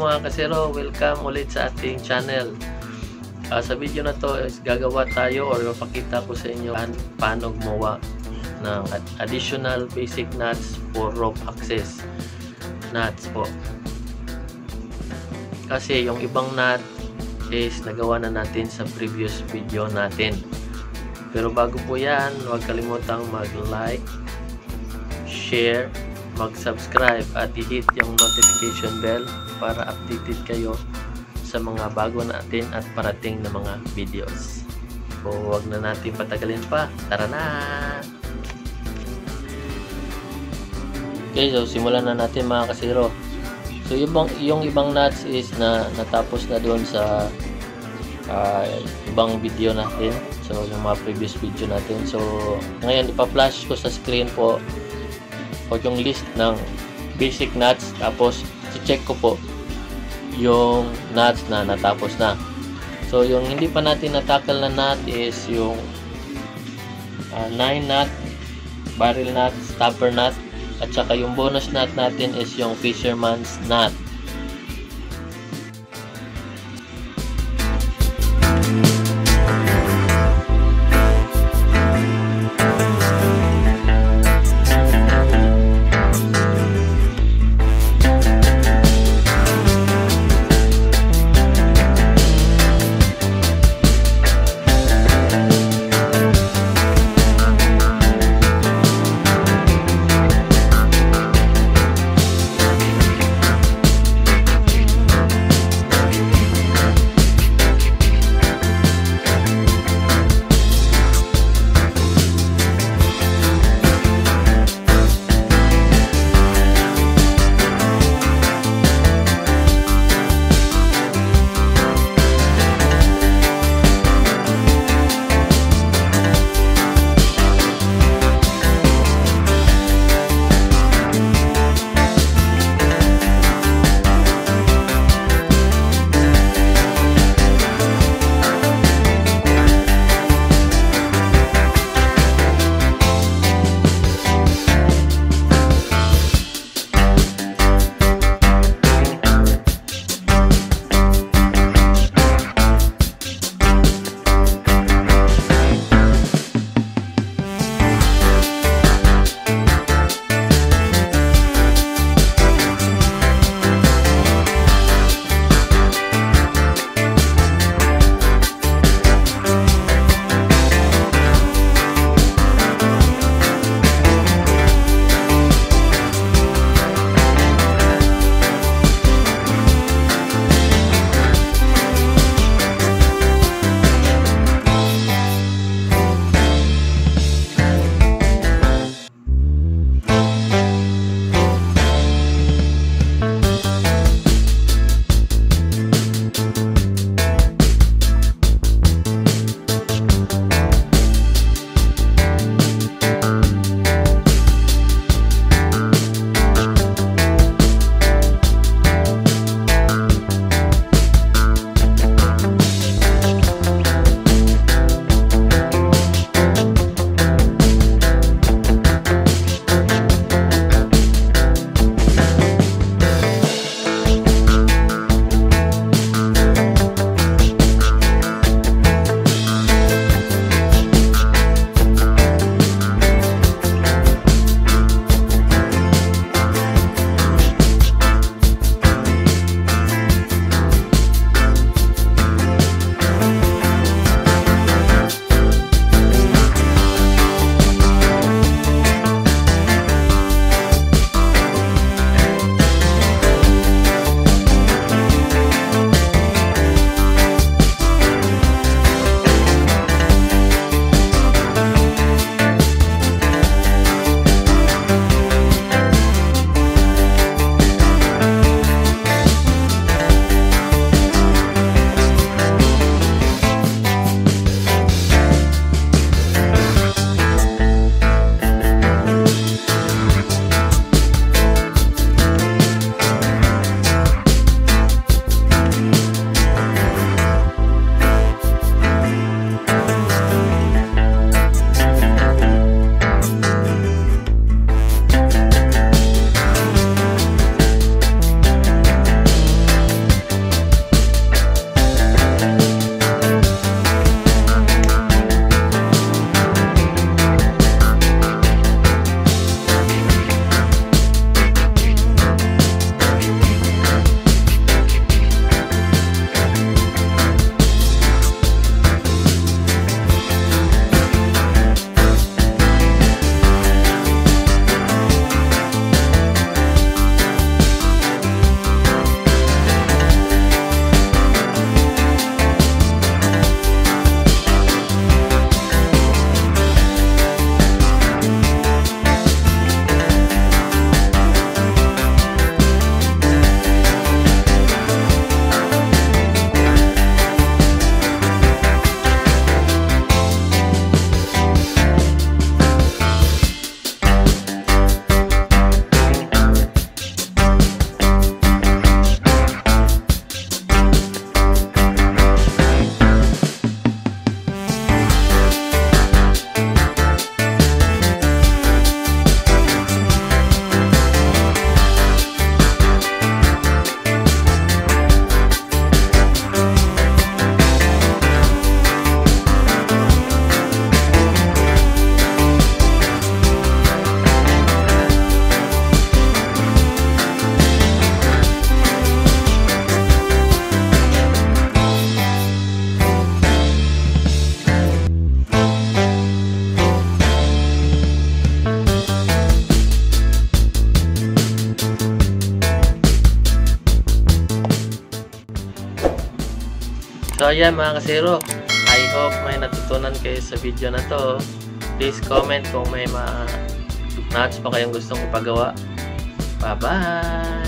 mga kasero, welcome ulit sa ating channel. Sa video na to is gagawa tayo or mapakita ko sa inyo paano gumawa ng additional basic nuts for rope access nuts po. Kasi yung ibang nut is nagawa na natin sa previous video natin. Pero bago po yan, huwag kalimutang mag-like, share, mag-subscribe at i-hit yung notification bell para updated kayo sa mga bago natin at parating na mga videos. So, huwag na natin patagalin pa. Tara na! Okay, so simulan na natin mga kasiro. So, yung ibang nuts is natapos na doon sa ibang video natin. So, yung mga previous video natin. So, ngayon ipa-flash ko sa screen po o yung list ng basic nuts. Tapos, i-check ko po yung nuts na natapos na. So, yung hindi pa natin natakal na nut is yung 9 nut, barrel nut, stopper nut, at saka yung bonus nut natin is yung fisherman's nut. So ayan mga kasero, I hope may natutunan kayo sa video na to. Please comment kung may mga nuts pa kayong gustong ipagawa. Bye bye!